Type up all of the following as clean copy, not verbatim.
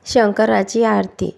शंकराची आरती।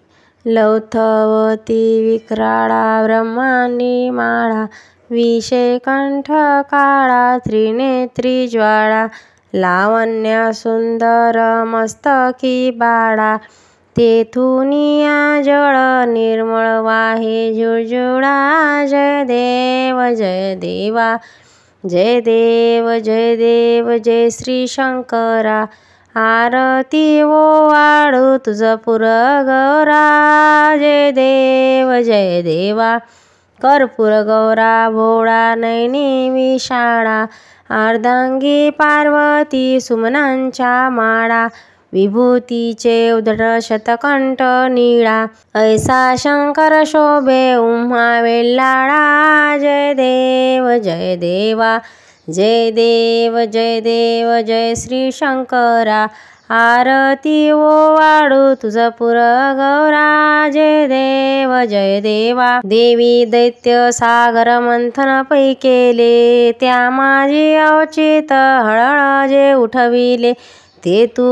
लौथवती विक्राळा ब्रह्मांडी माळा, विषय कंठ काळा त्रिनेत्री ज्वाळा, लावण्य सुंदर मस्तकी बाळा, तेथुनिया जळ निर्मळ वाहे झुळझुळा। जय देव जय देवा, जय देव जय देव जय श्री शंकरा, आरती ओवाळू तुझ पुर गौरा। जय देव जय देवा, कर्पूर गौरा भोळा नयनी विशाळा, अर्धांगी पार्वती सुमनांच्या माळा, विभूतीचे उधळ शतकंठ निळा, ऐसा शंकर शोभे उम्हा वेल्लाळा। जय देव जय देवा, जय देव जय देव जय श्री शंकरा, आरती ओवाळू तुझ पुर गौरा। जय देव जय देवा, देवी दैत्य सागर मंथन पै केले, त्या माझी अवचित हळहळ जे उठविले, ते तू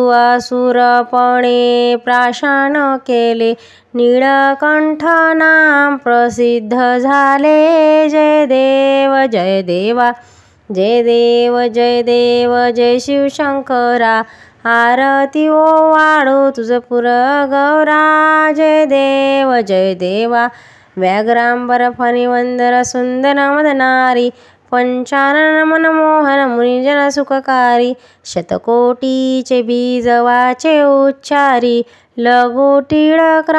असुरपणे प्राशन केले, नीळकंठ नाम प्रसिद्ध झाले। जय देव जय देवा, जय देव जय देव जय शिवशंकरा, आरती ओवाळू तुझ पुर गौरा। जय देव जय देवा, व्याघ्रांबर फणीवंदर सुंदर मदनारी, पंचानन मनमोहन मुनिजन सुखकारी, शतकोटीचे बीज वाचे उच्चारी, लघु टिळक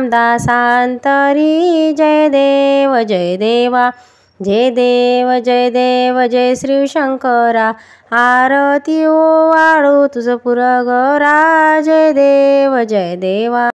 रामदासांतरी। जय देव जय देवा, जय देव जय देव जय श्री शंकरा, आरती ओवाळू तुझ पुर गौरा। जय देव जय देवा।